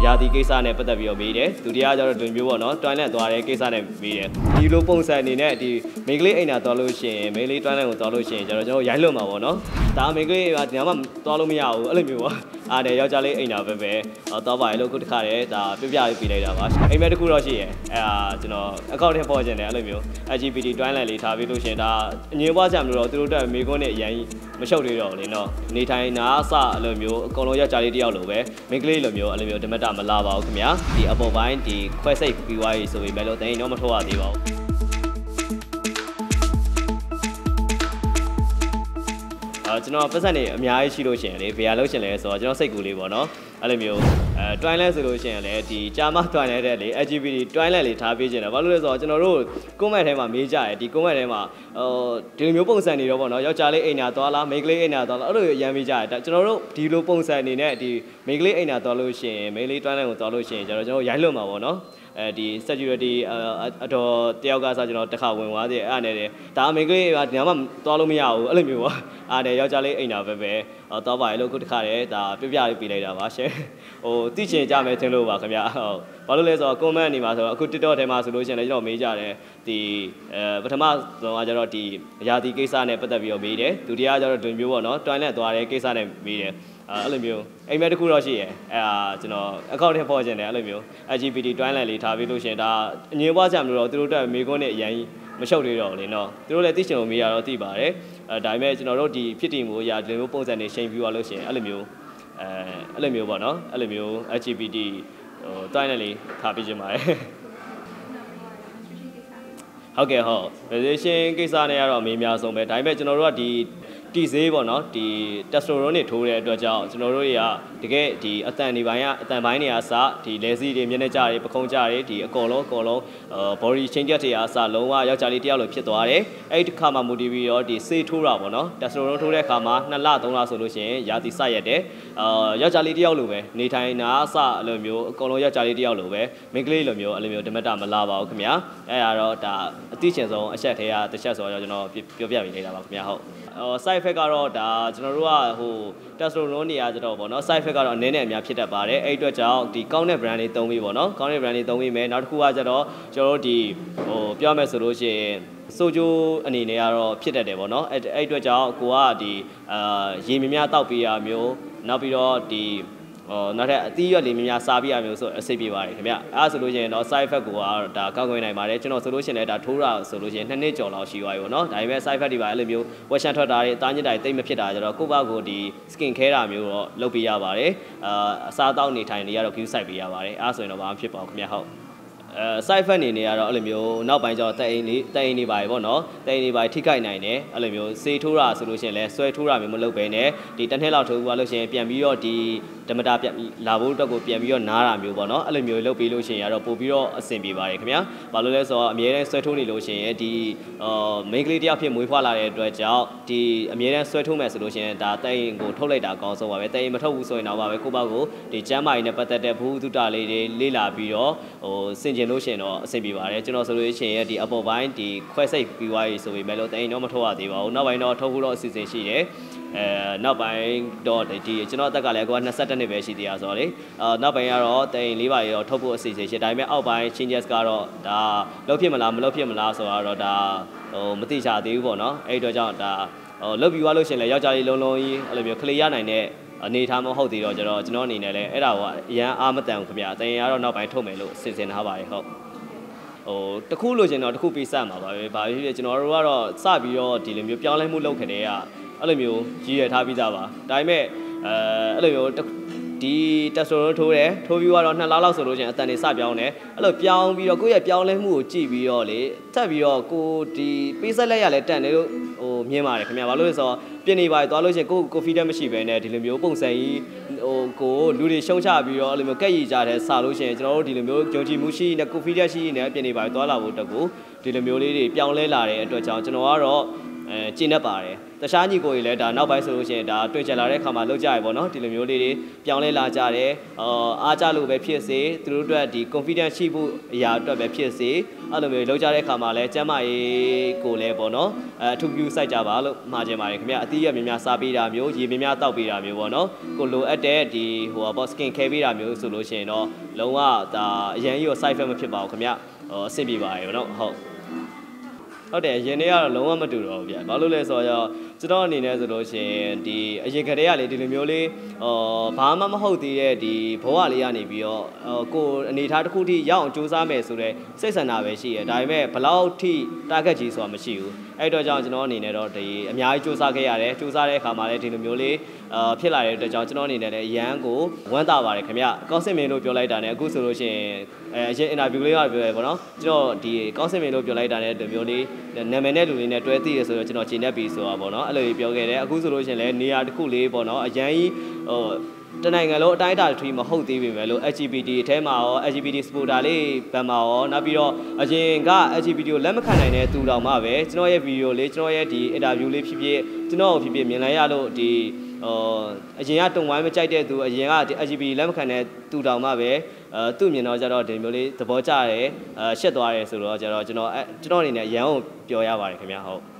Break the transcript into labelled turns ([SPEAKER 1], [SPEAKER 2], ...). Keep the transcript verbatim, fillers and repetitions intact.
[SPEAKER 1] ရာသီကိစ္စနဲ့ပတ်သက်ပြီးတော့မေးတယ်ဒုတိယကျတော့ဒီမျိုးပေါ့နော်တွိုင်းလန့်သွားတဲ့ကိစ္စနဲ့မေးတယ်ဒီလိုပုံစံအနေနဲ့ဒီမိန်းကလေးအိမ်သာသွားလို့ရှိရင်မိန်းကလေးတွိုင်းလန့်ကိုသွားလို့ရှိရင်ကျတော့ကျွန်တော်ရိုက်လွတ်မှာပေါ့နော်ဒါမိန်းကလေးကဒီမှာသွားလို့မရဘူးအဲ့လိုမျိုးပေါ့အားတယ်ယောက်ျားလေးအိမ်သာပဲပဲသွားပါလေလို့ခုတစ်ခါတည်းဒါပြပြပေးလိုက်တာပါအိမ်မဲတစ်ခုတော့ရှိရဲ့အဲဒါကျွန်တော်အကောင့်ထဲပေါ်ကျင်တယ်အဲ့လိုမျိုး L G B T တွိုင်းလန့်လေးထားပြီးလို့ရှိရင်ဒါအငြင်းပွားကြမလို့တော့သူတို့တက်မေကွန်းနဲ့အရင်မရှုပ်သေးတော့လေနော်နေထိုင်နာအစအဲ့လိုမျိုးအကုန်လုံးယောက်ျားလေးတယောက်လိုပဲမိန်းကလေးလိုမျိုးအဲ့လိုမျိုးဓမ္မတာမလာပါဘူးခင်ဗျာဒီအပေါ်ပိုင်းဒီခွဲစိတ်ပြီးွားရေးဆိုပြီးမဲ့လို့တင်တော့မထုတ်ရသေးပါဘူးအာကျွန်တော်ပတ်စံနေအများကြီးရှိလို့ရှိရင်လေဘယ်ဟာလို့ရှင်လဲဆိုတော့ကျွန်တော်စိတ်ကူးလေးပေါ့နော်အဲ့လိုမျိုးအဲတွိုင်းလဲဆိုလို့ရှိရင်လည်းဒီကြာမတွိုင်းလဲတဲ့လေ L G B T တွိုင်းလဲလေးထားပေးခြင်းတယ်ဘာလို့လဲဆိုတော့ကျွန်တော်တို့ကွန်မန့်ထဲမှာမေးကြတယ်ဒီကွန်မန့်ထဲမှာဟိုဒီလိုမျိုးပုံစံနေတော့ပေါ့နော်ယောက်ျားလေးအိမ်နာသွားလားမိန်းကလေးအိမ်နာသွားလားအဲ့လိုရမ်းမေးကြတယ်ကျွန်တော်တို့ဒီလိုပုံစံအနေနဲ့ဒီမိန်းကလေးအိမ်နာသွားလို့ရှိရင်မိန်းကလေးတွိုင်းလဲကိုသွားလို့ရှိရင်ကျွန်တော်ကျွန်တော်ရိုက်လွတ်မှာပေါ့နော်အဲဒီ security အတော်တယောက်ကစားကျွန်တော်တစ်ခါဝင်သွားသေးအဲ့အနေနဲ့ဒါမိန်းကလေးကဒီမှာသွားလို့မရဘူးအဲ့လိုမျိုးပေါ့အားတယ်ယောက်ျားလေးအိမ်နာပဲပဲသွားပါလေလို့ခုတစ်ခါတည်းဒါပြပြပေးလိုက်တာပါရှယ်ဟိုသိချင်ကြမယ်ထင်လို့ပါခင်ဗျာဟုတ်ဘာလို့လဲဆိုတော့ comment နေမှာဆိုတော့အခု TikTok ထဲမှာဆိုလို့ရှိရင်လည်းကျွန်တော်မေးကြတယ်ဒီအဲပထမဆုံးကကျတော့ဒီရာသီကိစ္စနဲ့ပတ်သက်ပြီးတော့မေးတယ်ဒုတိယကျတော့ဒီမျိုးပေါ့နော်တွိုင်းလန့်သွားတဲ့ကိစ္စနဲ့မေးတယ်အဲ့လိုမျိုးအိမ်မဲတစ်ခုတော့ရှိရဲ့အဲဒါကျွန်တော်အကောင့်ထဲပေါ်ကျင်တယ်အဲ့လိုမျိုး L G B T တွိုင်းလန့်လေးထားပြီးလို့ရှိရင်ဒါအငြင်းပွားကြမလို့တော့သူတို့တက်မေကွန်းနဲ့အရင်မရှုပ်သေးတော့လေနော်သူတို့လည်းသိချင်လို့မေးရတော့သိပါတယ်အဲဒါပေမဲ့ကျွန်တော်တို့ဒီဖြစ်တည်မှုအရာဒီလိုမျိုးပုံစံနေချိန်ပြီးသွားလို့ရှိရင်အဲ့လိုမျိုးအဲအဲ့လိုမျိုးပေါ့နော်အဲ့လိုမျိုး L G B T ဟိုတွိုင်းလန့်လေးထားပြီးခြင်းပါတယ်ဟုတ်ကဲ့ဟုတ် relation ကိစ္စနဲ့ကတော့အမေးများဆုံးပဲဒါပေမဲ့ကျွန်တော်တို့ကဒီတီဈေးပေါ့နော်ဒီ testosterone တွေထိုးတဲ့အတွက်ကြောင့်ကျွန်တော်တို့တွေကတကယ်ဒီအတန်တွေပိုင်းကအတန်ပိုင်းတွေအစဒီလဲစီတွေမျက်နှာကြတွေပခုံးကြတွေဒီအကုန်လုံးအကုန်လုံး body change တွေအစလုံးဝယောက်ျားလေးတယောက်လိုဖြစ်သွားတယ်အဲ့ဒီတစ်ခါမှမူတည်ပြီးတော့ဒီဆေးထိုးတာပေါ့နော် testosterone ထိုးတဲ့အခါမှာနှစ်လသုံးလဆိုလို့ရှိရင်ရာသီစရက်တယ်အာယောက်ျားလေးတယောက်လိုပဲနေထိုင်တာအစအဲ့လိုမျိုးအကုန်လုံးယောက်ျားလေးတယောက်လိုပဲမိန်းကလေးလိုမျိုးအဲ့လိုမျိုးဓမ္မတာမလာပါဘူးခင်ဗျာအဲ့ဒါတော့ဒါအသိချင်ဆုံးအချက်ထဲကတစ်ချက်ဆိုတော့ကျွန်တော်ပြောပြပေးလိုက်တာပါခင်ဗျာဟုတ်ဟို side effect ကတော့ဒါကျွန်တော်တို့ကဟို testosterone နေရာကြတော့ပေါ့နော် side effect ကတော့အနည်းနဲ့အများဖြစ်တတ်ပါတယ်အဲ့အတွက်ကြောင့်ဒီကောင်းတဲ့ brand လေးသုံးပြီးပေါ့နော်ကောင်းတဲ့ brand လေးသုံးပြီးမယ်နောက်တစ်ခုကကြတော့ကျွန်တော်တို့ဒီဟိုပြောမယ်ဆိုလို့ရှိရင်ဆိုဂျိုအနေနဲ့ကတော့ဖြစ်တတ်တယ်ပေါ့နော်အဲ့အဲ့အတွက်ကြောင့်ကိုကဒီအာရေမြများတောက်ပေးရမျိုးနောက်ပြီးတော့ဒီဟိုနောက်ထပ်အသီးရွက်လေးများများစားပြရမျိုးဆိုအစိပ်ပြပါတယ်ခင်ဗျအဲ့ဆိုလို့ရှိရင်တော့ side effect ကိုကတော့ဒါကောက်ကွင်းနိုင်ပါတယ်ကျွန်တော်ဆိုလို့ရှိရင်လည်းဒါထိုးတာဆိုလို့ရှိရင်နှစ်နှစ်ကျော်လောက်ရှိသွားပြီပေါ့နော်ဒါပေမဲ့ side effect တွေပါအဲ့လိုမျိုးဝက်ရှန်ထွက်တာတွေအသားညစ်တာတွေတိတ်မဖြစ်တာကြတော့ကိုယ့်ဘာကိုဒီ skin care တာမျိုးတော့လုပ်ပေးရပါတယ်အာအစားအသောက်နေထိုင်နေရတော့ queue site ပေးရပါတယ်အဲ့ဆိုရင်တော့ဘာမှဖြစ်ပါဘူးခင်ဗျဟုတ်အဲ side effect နေနေရတော့အဲ့လိုမျိုးနောက်ပိုင်းကျတော့တက်အိမ်လေးတက်အိမ်နေပါပြီပေါ့နော်တက်အိမ်နေပါထိခိုက်နိုင်တယ်အဲ့လိုမျိုးစေးထိုးတာဆိုလို့ရှိရင်လည်းဆွဲထိုးတာမျိုးမလုပ်ဘဲနဲ့ဒီတစ်နှစ်လောက်ထိုးသွားလို့ရှိရင်ပြန်ပြီးတော့ဒီဓမ္မတာပြန်လာဖို့အတွက်ကိုပြန်ပြီးတော့နားတာမျိုးပေါ့နော်အဲ့လိုမျိုးလုပ်ပြီးလို့ရှိရင်ကတော့ပို့ပြီးတော့အဆင်ပြေပါတယ်ခင်ဗျာဘာလို့လဲဆိုတော့အမြဲတမ်းဆွဲထိုးနေလို့ရှိရင်ဒီအာမိန်းကလေးတယောက်ဖြစ်မွေးဖွားလာတဲ့အတွက်ကြောင့်ဒီအမြဲတမ်းဆွဲထိုးမယ်ဆိုလို့ရှိရင်ဒါတက်အိမ်ကိုထုတ်လိုက်တာအကောင်းဆုံးပါပဲတက်အိမ်မထုတ်ဘူးဆိုရင်တော့ပါပဲကိုယ့်ဘောက်ကိုဒီကျမ်းမာရေးနဲ့ပတ်သက်တဲ့ဘူးသုတလေးတွေလေ့လာပြီးတော့ဟိုစင်ကျင်လို့ရှိရင်တော့အဆင်ပြေပါတယ်ကျွန်တော်ဆိုလို့ရှိရင်ဒီအပေါ်ပိုင်းဒီခွဲစိတ်ပြီးွားရေးဆိုပြီးမဲ့လို့တက်အိမ်တော့မထုတ်ရသေးပါဘူးနောက်ပိုင်းတော့ထုတ်ဖို့တော့အစီအစဉ်ရှိတယ်အဲနောက်ပိုင်းတော့ဒီကျွန်တော်အသက်ကလည်းကိုကနှစ်နှစ်ပဲရှိသေးတာဆိုတော့လေအာနောက်ပိုင်းကတော့တိန်လေးပါရီတော့ထုတ်ဖို့အစီအစဉ်ရှိဒါပေမဲ့အောက်ပိုင်း changes ကတော့ဒါလောက်ဖြစ်မလားမလောက်ဖြစ်မလားဆိုတော့ဒါဟိုမသိချသေးဘူးပေါ့နော်အဲ့ဒီတော့ကြောင့်ဒါဟိုလုတ်ပြီးွားလို့ရှိရင်လည်းယောက်ျားလေးလုံးလုံးကြီးအဲ့လိုမျိုးခလေးရနိုင်တဲ့အနေထားမဟုတ်သေးတော့ကျတော့ကျွန်တော်အနေနဲ့လည်းအဲ့ဒါကအရန်အားမတန်ဘူးခင်ဗျာတိန်ကတော့နောက်ပိုင်းထုတ်မယ်လို့စီစဉ်ထားပါတယ်ဟုတ်ဟိုတခုလိုချင်တော့တခုပေးဆက်မှာပါပဲဘာဖြစ်ဖြစ်ကျွန်တော်တို့ကတော့စပြီးတော့ဒီလိုမျိုးပြောင်းလဲမှုလုပ်ခဲ့တဲ့ကအဲ့လိုမျိုးရည်ရထားပြီးသားပါဒါပေမဲ့အဲအဲ့လိုမျိုးဒီ testosterone ထိုးတယ်ထိုးပြီးတော့နှစ်လလောက်ဆိုလို့ချင်းအတန်နေစပြောင်းတယ်အဲ့လိုပြောင်းပြီးတော့ကိုယ့်ရဲ့ပြောင်းလဲမှုကိုကြည့်ပြီးတော့လေထပ်ပြီးတော့ကိုဒီပေးဆက်လက်ရလဲတန်တယ်လို့ဟိုမြင်ပါတယ်ခင်ဗျာဘာလို့လဲဆိုတော့ပြင်နေပါသွားလို့ချင်းကိုကိုဖီတက်မရှိဘဲနဲ့ဒီလိုမျိုးပုံစံကြီးဟိုကိုလူတွေရှုံချပြီးတော့အဲ့လိုမျိုးကက်ရည်ကြတဲ့စလို့ချင်းကျွန်တော်တို့ဒီလိုမျိုးကြုံကြည်မှုရှိနဲ့ကိုဖီတက်ရှိနဲ့ပြင်နေပါသွားလာဖို့တက်ကိုဒီလိုမျိုးလေးတွေပြောင်းလဲလာတဲ့အတွက်ကြောင့်ကျွန်တော်ကတော့အဲကျင့်တတ်ပါတယ်တခြားညီကိုတွေလည်းဒါနောက်ပိုင်းဆိုလို့ရှိရင်ဒါတွေ့ကြလာတဲ့အခါမှာလောက်ကြရပေါ့နော်ဒီလိုမျိုးလေးတွေပြောင်းလဲလာကြတယ်အာအားကြလို့ပဲဖြစ်စေသူတို့အတွက်ဒီ confidence ရှိဖို့အရာအတွက်ပဲဖြစ်စေအဲ့လိုမျိုးလောက်ကြတဲ့အခါမှာလည်းကျမ်းမာရေးကိုလည်းပေါ့နော်အဲအထူးပြုစိုက်ကြပါလို့မှာချင်ပါတယ်ခင်ဗျအသီးရများများစားပေးတာမျိုးရေများများတောက်ပေးတာမျိုးပေါ့နော်ကိုလိုအပ်တဲ့ဒီဟိုပေါ့ skin care ပေးတာမျိုးဆိုလို့ရှိရင်တော့လုံးဝဒါအရန်ကြီးရော side effect မဖြစ်ပါဘူးခင်ဗျဟိုအဆင်ပြေပါတယ်ပေါ့နော်ဟုတ်ဟုတ်တယ်ရင်ထဲကတော့လုံးဝမတူတော့ဘူးဗျဘာလို့လဲဆိုတော့ကျွန်တော်အနေနဲ့ဆိုလို့ရှိရင်ဒီအရင်ကတည်းကလေဒီလိုမျိုးလေးဟောဘာမှမဟုတ်သေးတဲ့ဒီဘဝလေးကနေပြီးတော့ကိုအနေထားတစ်ခုထိရောက်အောင်စူးစမ်းမယ်ဆိုတော့စိတ်ဆန္ဒပဲရှိရဒါပေမဲ့ဘလောက်ထိ target ကြီးဆိုတာမရှိဘူးအဲ့တော့ကြောင့်ကျွန်တော်အနေနဲ့တော့ဒီအများကြီးစူးစမ်းခဲ့ရတယ်စူးစမ်းတဲ့အခါမှာလည်းဒီလိုမျိုးလေးအာဖြစ်လာတဲ့အတွက်ကြောင့်ကျွန်တော်အနေနဲ့လည်းရန်ကိုဝမ်းသာပါတယ်ခင်ဗျကောင်းစင်မင်းလို့ပြောလိုက်တာနဲ့အခုဆိုလို့ရှိရင်အဲအရင် interview လေးကပြောရပေါ့နော်ကျွန်တော်ဒီကောင်းစင်မင်းလို့ပြောလိုက်တာနဲ့ဒီမျိုးလေးနာမည်နဲ့လူလေးနဲ့တွဲသိရဆိုတော့ကျွန်တော်ချိန်နေပြီဆိုတာပေါ့နော်အဲ့လိုပြောခဲ့တယ်အခုဆိုလို့ရှိရင်လည်းနေရာတစ်ခုလေးပေါ့နော်အရန်ကြီးဟိုတနိုင်ငံလုံးအတိုင်းအတာထွေးမဟုတ်သေးပေမဲ့လို့ L G B T အထဲမှာရော L G B T supporter လေးဗန်မှာရောနောက်ပြီးတော့အရင်က L G B T ကိုလက်မခံနိုင်တဲ့သူတော်မှပဲကျွန်တော်ရဲ့ video လေးကျွန်တော်ရဲ့ဒီ interview လေးဖြစ်ဖြစ်ကျွန်တော်ဖြစ်ဖြစ်မြင်လိုက်ရလို့ဒီဟိုအရင်ကတုံဝိုင်းမကြိုက်တဲ့သူအရင်ကဒီ L G B T လက်မခံတဲ့သူတော်မှပဲအဲသူ့မြင်တော့ကြတော့ဒီမျိုးလေးသဘောကျတယ်အဲရှက်သွားတယ်ဆိုတော့ကြတော့ကျွန်တော်ကျွန်တော်အနေနဲ့ရန်ကိုပြောရပါတယ်ခင်ဗျာဟုတ်